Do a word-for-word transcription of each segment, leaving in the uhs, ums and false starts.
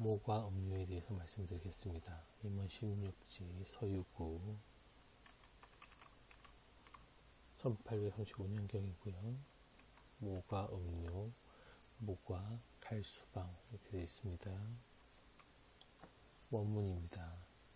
모과 음료에 대해서 말씀드리겠습니다. 임원 십육지 서유구 천팔백삼십오 년경이고요. 모과 음료, 모과 갈수방 이렇게 되어 있습니다. 원문입니다.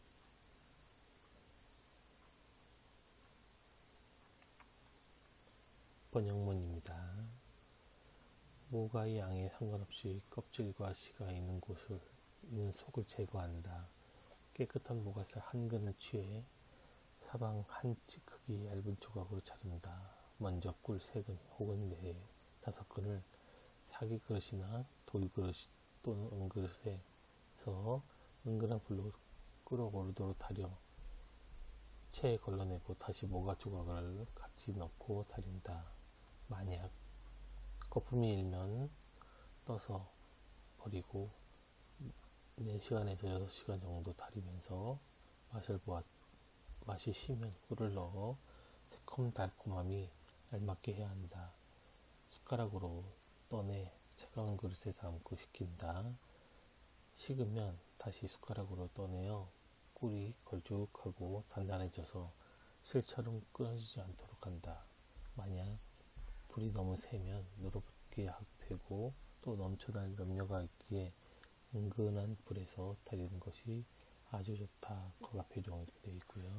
번역문입니다. 모과의 양에 상관없이 껍질과 씨가 있는 곳을 있는 속을 제거한다. 깨끗한 모과살 한 근을 취해 사방 한 치 크기 얇은 조각으로 자른다. 먼저 꿀 세 근 혹은 네, 다섯 근을 사기 그릇이나 돌그릇 또는 은그릇에서 은근한 불로 끓어오르도록 달여 체에 걸러내고 다시 모과 조각을 같이 넣고 달인다. 만약 거품이 일면 떠서 버리고 네 시간에서 여섯 시간 정도 달이면서 맛을 보아 맛이 쉬면 꿀을 넣어 새콤달콤함이 알맞게 해야 한다. 숟가락으로 떠내 차가운 그릇에 담고 식힌다. 식으면 다시 숟가락으로 떠내어 꿀이 걸쭉하고 단단해져서 실처럼 끊어지지 않도록 한다. 만약 불이 너무 세면 누렇게 되고 또 넘쳐날 염려가 있기에 은근한 불에서 달이는 것이 아주 좋다. 거가표정 이렇게 되어 있고요.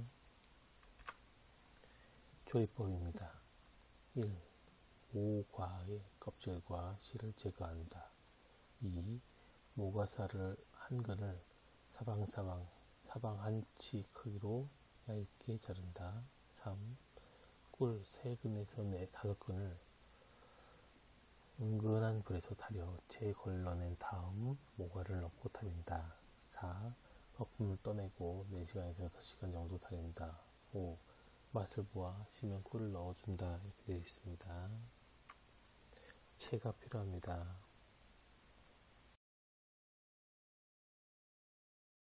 조리법입니다. 일. 모과의 껍질과 씨를 제거한다. 이. 모과살을 한 근을 사방사방 사방 한 치 크기로 얇게 자른다. 삼. 꿀 세 근에서 네, 다섯 근을 은근한 불에서 달여 체에 걸러낸 다음 모과를 넣고 달인다. 사. 거품을 떠내고 네 시간에서 여섯 시간 정도 달인다. 오. 맛을 보아 쉬면 꿀을 넣어준다. 이렇게 되어 있습니다. 체가 필요합니다.